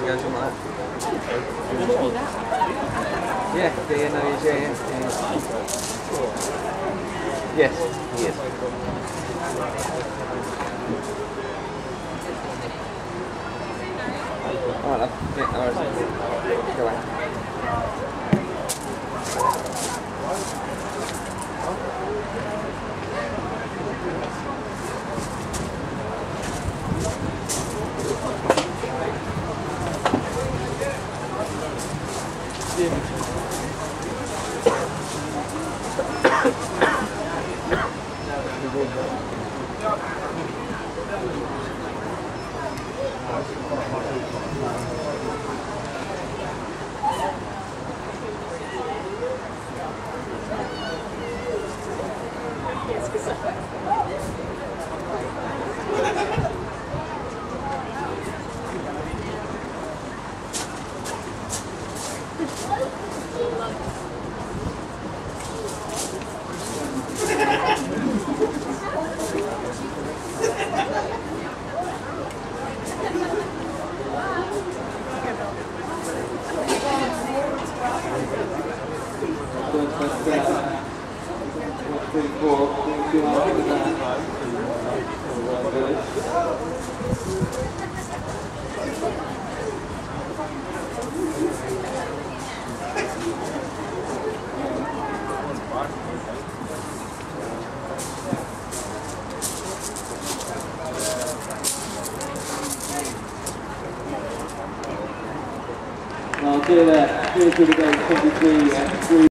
and go something like that. Yeah, no, he's, yeah. Yes, he is. Alright, love. Yeah, no worries. Go away. Well, here to the game 23 and 3.